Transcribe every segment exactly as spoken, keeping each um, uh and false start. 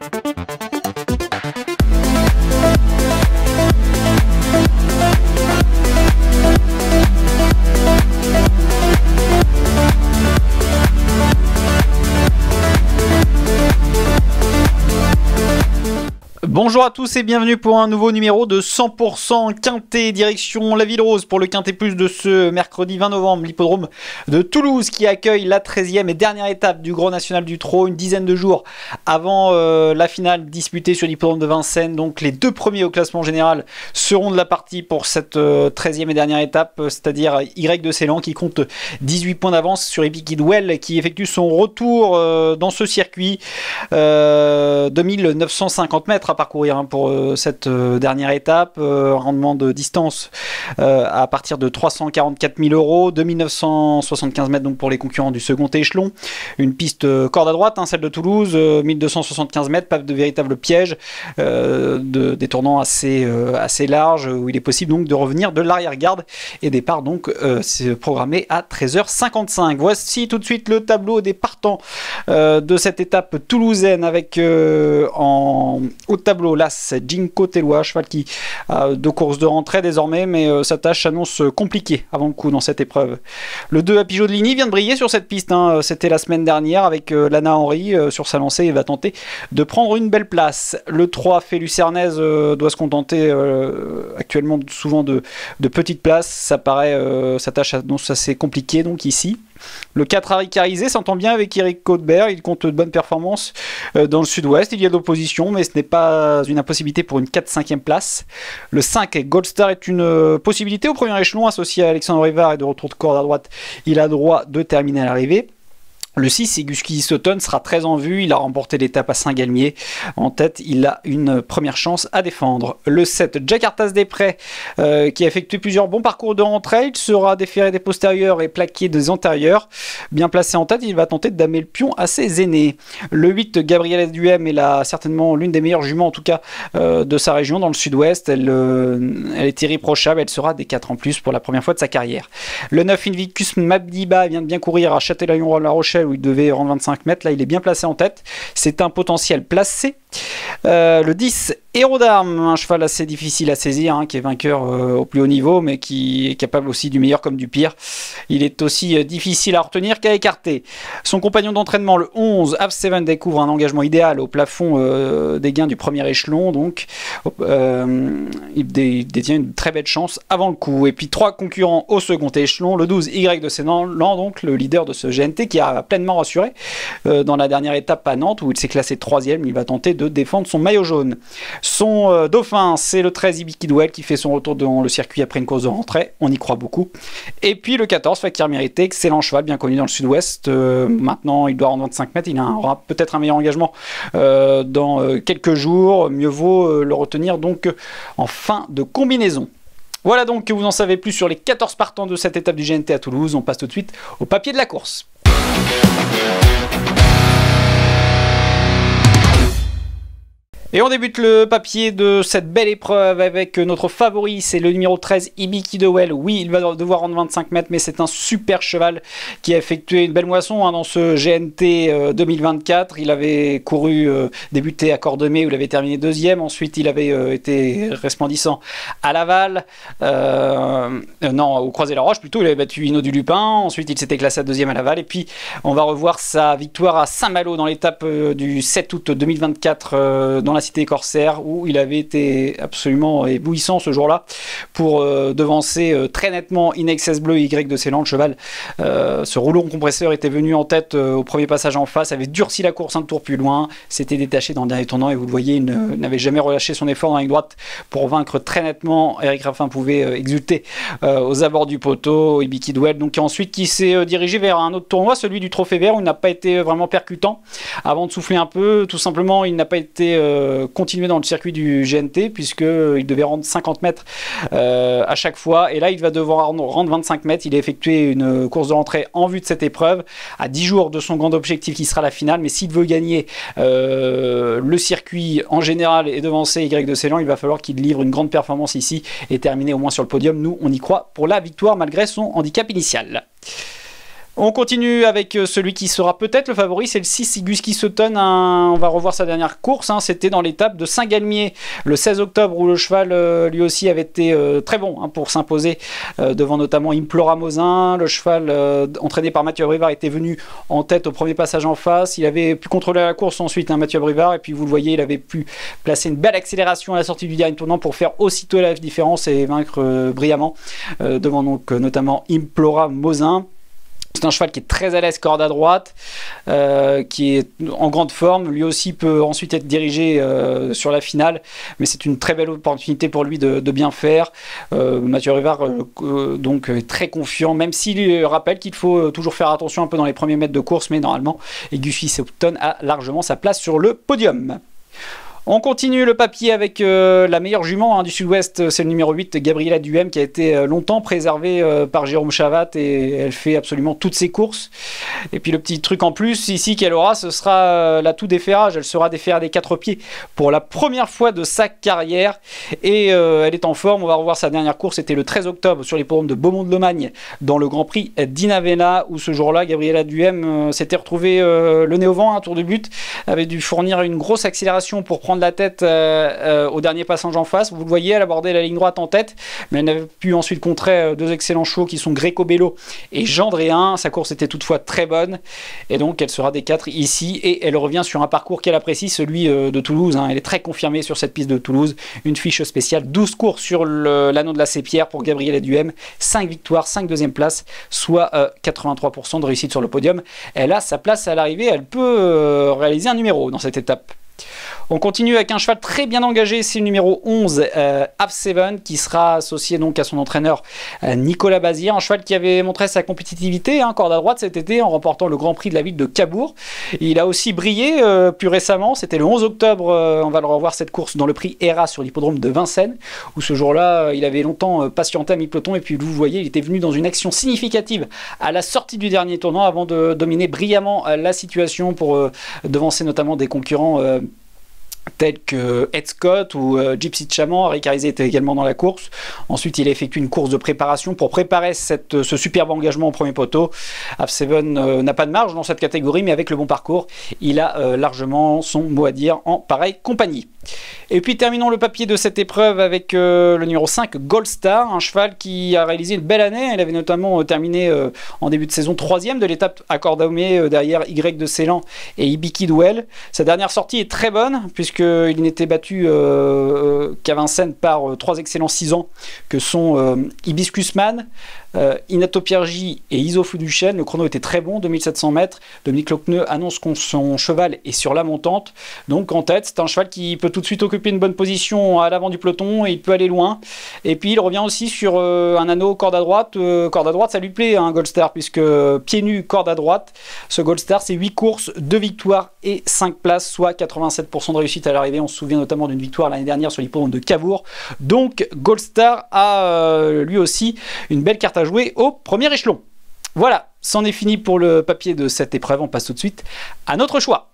Bonjour à tous et bienvenue pour un nouveau numéro de cent pour cent Quintet, direction la Ville Rose pour le Quintet Plus de ce mercredi vingt novembre, l'hippodrome de Toulouse qui accueille la treizième et dernière étape du Gros National du Trot, une dizaine de jours avant euh, la finale disputée sur l'hippodrome de Vincennes. Donc les deux premiers au classement général seront de la partie pour cette euh, treizième et dernière étape, c'est-à-dire Y de Ceylan qui compte dix-huit points d'avance sur Epic Kidwell qui effectue son retour euh, dans ce circuit, euh, deux mille neuf cent cinquante mètres à parcourir hein, pour euh, cette euh, dernière étape, euh, rendement de distance euh, à partir de trois cent quarante-quatre mille euros, deux mille neuf cent soixante-quinze mètres donc pour les concurrents du second échelon, une piste euh, corde à droite, hein, celle de Toulouse, euh, mille deux cent soixante-quinze mètres, pas de véritable piège, euh, de, des tournants assez, euh, assez larges où il est possible donc de revenir de l'arrière-garde et départ donc euh, c'est programmé à treize heures cinquante-cinq. Voici tout de suite le tableau des partants euh, de cette étape toulousaine avec euh, en haut tableau l'As Jinko Tellois, cheval qui a deux courses de rentrée désormais, mais euh, sa tâche s'annonce compliquée avant le coup dans cette épreuve. Le deux à Pigeot de Ligny vient de briller sur cette piste, hein. C'était la semaine dernière avec euh, Lana Henry euh, sur sa lancée, il va tenter de prendre une belle place. Le trois fait Lucernaise euh, doit se contenter euh, actuellement souvent de, de petites places, ça paraît, euh, sa tâche s'annonce assez compliquée donc ici. Le quatre Harry Carizé s'entend bien avec Eric Codebert, il compte de bonnes performances euh, dans le sud-ouest, il y a de l'opposition mais ce n'est pas une impossibilité pour une quatre cinquième place. Le cinq Gold Star est une euh, possibilité au premier échelon, associé à Alexandre Rivard et de retour de corde à droite, il a droit de terminer à l'arrivée. Le six, Iguski Sutton sera très en vue, il a remporté l'étape à Saint-Galmier. En tête, il a une première chance à défendre. Le sept, Jakartas des Prés, euh, qui a effectué plusieurs bons parcours de rentrée, il sera déféré des postérieurs et plaqué des antérieurs. Bien placé en tête, il va tenter de damer le pion à ses aînés. Le huit, Gabrielle Duhem est là, certainement l'une des meilleures juments en tout cas euh, de sa région dans le sud-ouest. Elle, euh, elle est irréprochable, elle sera des quatre en plus pour la première fois de sa carrière. Le neuf, Invictus Mabdiba vient de bien courir à Châtellerault-La Rochelle où il devait rendre vingt-cinq mètres, là il est bien placé en tête, c'est un potentiel placé. Euh, le dix, Héros d'Armes, un cheval assez difficile à saisir, hein, qui est vainqueur euh, au plus haut niveau, mais qui est capable aussi du meilleur comme du pire. Il est aussi euh, difficile à retenir qu'à écarter. Son compagnon d'entraînement, le onze, Av sept, découvre un engagement idéal au plafond euh, des gains du premier échelon, donc euh, il, dé, il détient une très belle chance avant le coup. Et puis trois concurrents au second échelon, le douze, Y de Ceylan, donc le leader de ce G N T, qui a pleinement rassuré euh, dans la dernière étape à Nantes, où il s'est classé troisième, il va tenter de défendre son maillot jaune. Son euh, dauphin, c'est le treize Epic Kidwell qui fait son retour dans le circuit après une course de rentrée, on y croit beaucoup. Et puis le quatorze, Fakir Mérité, excellent cheval, bien connu dans le sud-ouest, euh, maintenant il doit rendre vingt-cinq mètres, il aura peut-être un meilleur engagement euh, dans euh, quelques jours, mieux vaut euh, le retenir donc euh, en fin de combinaison. Voilà donc que vous en savez plus sur les quatorze partants de cette étape du G N T à Toulouse, on passe tout de suite au papier de la course. Et on débute le papier de cette belle épreuve avec notre favori, c'est le numéro treize, Epic Kidwell. Oui, il va devoir rendre vingt-cinq mètres, mais c'est un super cheval qui a effectué une belle moisson hein, dans ce G N T euh, deux mille vingt-quatre. Il avait couru, euh, débuté à Cordemais où il avait terminé deuxième. Ensuite, il avait euh, été resplendissant à Laval. Euh, euh, non, au Croisé-la-Roche plutôt. Il avait battu Hino du Lupin. Ensuite, il s'était classé à deuxième à Laval. Et puis, on va revoir sa victoire à Saint-Malo dans l'étape euh, du sept août deux mille vingt-quatre euh, dans la Cité Corsaire où il avait été absolument éblouissant ce jour-là pour euh, devancer euh, très nettement In Excess Bleu Y de Ceylan. Le cheval, euh, ce rouleau compresseur était venu en tête euh, au premier passage en face, avait durci la course un tour plus loin, s'était détaché dans le dernier tournant et vous le voyez, il n'avait jamais relâché son effort dans la ligne droite pour vaincre très nettement. Eric Raffin pouvait euh, exulter euh, aux abords du poteau. Epic Kidwell donc ensuite qui s'est euh, dirigé vers un autre tournoi, celui du Trophée Vert, où il n'a pas été vraiment percutant avant de souffler un peu. Tout simplement, il n'a pas été euh, continuer dans le circuit du G N T puisqu'il devait rendre cinquante mètres euh, à chaque fois et là il va devoir rendre vingt-cinq mètres. Il a effectué une course de rentrée en vue de cette épreuve à dix jours de son grand objectif qui sera la finale, mais s'il veut gagner euh, le circuit en général et devancer Y de Ceylan, il va falloir qu'il livre une grande performance ici et terminer au moins sur le podium. Nous on y croit pour la victoire malgré son handicap initial. On continue avec celui qui sera peut-être le favori, c'est le six Iguski Sutton. Hein, on va revoir sa dernière course, hein, c'était dans l'étape de Saint-Galmier le seize octobre où le cheval euh, lui aussi avait été euh, très bon hein, pour s'imposer euh, devant notamment Implora Mosin. Le cheval euh, entraîné par Mathieu Abrivard était venu en tête au premier passage en face. Il avait pu contrôler la course ensuite, hein, Mathieu Abrivard, et puis vous le voyez, il avait pu placer une belle accélération à la sortie du dernier tournant pour faire aussitôt la différence et vaincre euh, brillamment euh, devant donc euh, notamment Implora Mosin. C'est un cheval qui est très à l'aise corde à droite, euh, qui est en grande forme. Lui aussi peut ensuite être dirigé euh, sur la finale, mais c'est une très belle opportunité pour lui de, de bien faire. Euh, Mathieu Rivard euh, donc est très confiant, même s'il rappelle qu'il faut toujours faire attention un peu dans les premiers mètres de course, mais normalement, Iguski Sutton a largement sa place sur le podium. On continue le papier avec euh, la meilleure jument hein, du Sud-Ouest, c'est le numéro huit, Gabriela Duhem, qui a été euh, longtemps préservée euh, par Jérôme Chavat et elle fait absolument toutes ses courses. Et puis le petit truc en plus ici qu'elle aura, ce sera euh, l'atout déferrage. Elle sera déferrée des quatre pieds pour la première fois de sa carrière et euh, elle est en forme. On va revoir sa dernière course, c'était le treize octobre sur l'hippodrome de Beaumont-de-Lomagne dans le Grand Prix d'Inavena où ce jour-là, Gabriela Duhem euh, s'était retrouvée euh, le nez au vent, un tour de but, avait dû fournir une grosse accélération pour prendre la tête euh, euh, au dernier passage en face. Vous le voyez, elle abordait la ligne droite en tête, mais elle n'avait pu ensuite contrer euh, deux excellents chevaux qui sont Greco Bello et Gendréen. Sa course était toutefois très bonne et donc elle sera des quatre ici et elle revient sur un parcours qu'elle apprécie, celui euh, de Toulouse. Hein. Elle est très confirmée sur cette piste de Toulouse. Une fiche spéciale, douze courses sur l'anneau de la Sépierre pour Gabriela Duhem, cinq victoires, cinq deuxième places, soit euh, quatre-vingt-trois pour cent de réussite sur le podium. Elle a sa place à l'arrivée, elle peut euh, réaliser un numéro dans cette étape. On continue avec un cheval très bien engagé, c'est le numéro onze, euh, Have Seven, qui sera associé donc à son entraîneur euh, Nicolas Bazir, un cheval qui avait montré sa compétitivité, hein, corde à droite cet été, en remportant le Grand Prix de la ville de Cabourg. Il a aussi brillé euh, plus récemment, c'était le onze octobre, euh, on va le revoir cette course dans le prix Hera sur l'hippodrome de Vincennes, où ce jour-là, il avait longtemps euh, patienté à mi-peloton, et puis vous voyez, il était venu dans une action significative à la sortie du dernier tournant, avant de dominer brillamment euh, la situation pour euh, devancer notamment des concurrents euh, tels que Ed Scott ou euh, Gypsy Chaman. Harry Carizé était également dans la course. Ensuite, il a effectué une course de préparation pour préparer cette, ce superbe engagement au premier poteau. Have Seven euh, n'a pas de marge dans cette catégorie, mais avec le bon parcours, il a euh, largement son mot à dire en pareille compagnie. Et puis terminons le papier de cette épreuve avec euh, le numéro cinq, Gold Star, un cheval qui a réalisé une belle année. Il avait notamment euh, terminé euh, en début de saison troisième de l'étape à Cordaumé euh, derrière Y de Ceylan et Ibiki Duel. Sa dernière sortie est très bonne puisqu'il n'était battu euh, euh, qu'à Vincennes par euh, trois excellents six ans que sont euh, Hibiscus Man, Euh, Inato Piergi et Isofou Duchesne. Le chrono était très bon, deux mille sept cents mètres. Dominique Locneux annonce que son cheval est sur la montante. Donc en tête, c'est un cheval qui peut tout de suite occuper une bonne position à l'avant du peloton et il peut aller loin. Et puis il revient aussi sur euh, un anneau corde à droite. Euh, corde à droite, ça lui plaît, un hein, Gold Star, puisque euh, pieds nus, corde à droite. Ce Gold Star, c'est huit courses, deux victoires et cinq places, soit quatre-vingt-sept pour cent de réussite à l'arrivée. On se souvient notamment d'une victoire l'année dernière sur l'hippodrome de Cabourg. Donc Gold Star a euh, lui aussi une belle carte à jouer au premier échelon. Voilà, c'en est fini pour le papier de cette épreuve. On passe tout de suite à notre choix.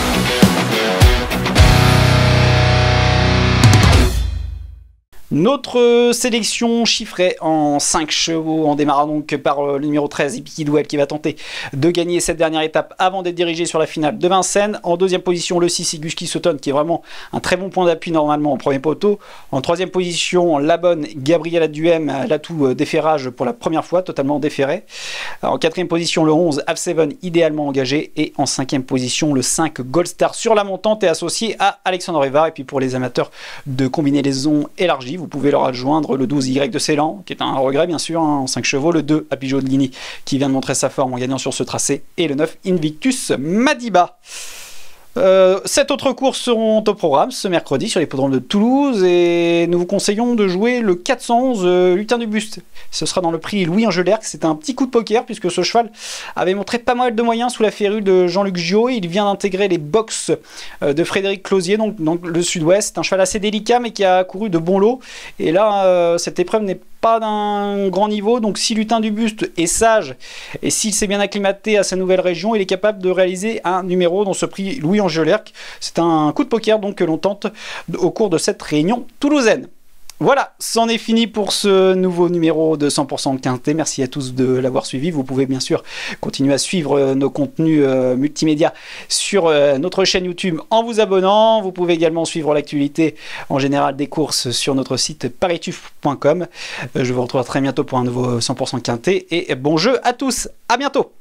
Notre sélection chiffrée en cinq chevaux, en démarrant donc par le numéro treize, Ibiki Duel, qui va tenter de gagner cette dernière étape avant d'être dirigé sur la finale de Vincennes. En deuxième position, le six, Iguski Sutton, qui est vraiment un très bon point d'appui normalement au premier poteau. En troisième position, la bonne Gabriela Duhem, l'atout déferrage pour la première fois, totalement déferré. En quatrième position, le onze, Have Seven, idéalement engagé. Et en cinquième position, le cinq, Gold Star sur la montante et associé à Alexandre Rivard. Et puis pour les amateurs de combinaisons élargies, vous pouvez leur adjoindre le douze, Y de Ceylan, qui est un regret bien sûr, hein, en cinq chevaux, le deux, Apijo de Ligny, qui vient de montrer sa forme en gagnant sur ce tracé, et le neuf, Invictus Madiba. Euh, sept autres courses seront au programme ce mercredi sur l'hippodrome de Toulouse et nous vous conseillons de jouer le quatre cent onze euh, Lutin du Buste. Ce sera dans le prix Louis Angelerc. C'est un petit coup de poker puisque ce cheval avait montré pas mal de moyens sous la férule de Jean-Luc Giot. Il vient d'intégrer les box euh, de Frédéric Closier, donc dans le sud-ouest. Un cheval assez délicat mais qui a couru de bons lots. Et là, euh, cette épreuve n'est pas d'un grand niveau, donc si Lutin du Buste est sage et s'il s'est bien acclimaté à sa nouvelle région, il est capable de réaliser un numéro dans ce prix Louis Angelerc. C'est un coup de poker donc que l'on tente au cours de cette réunion toulousaine. Voilà, c'en est fini pour ce nouveau numéro de cent pour cent Quintet. Merci à tous de l'avoir suivi. Vous pouvez bien sûr continuer à suivre nos contenus euh, multimédia sur euh, notre chaîne YouTube en vous abonnant. Vous pouvez également suivre l'actualité en général des courses sur notre site parituf point com. Euh, je vous retrouve très bientôt pour un nouveau cent pour cent Quintet et bon jeu à tous. À bientôt.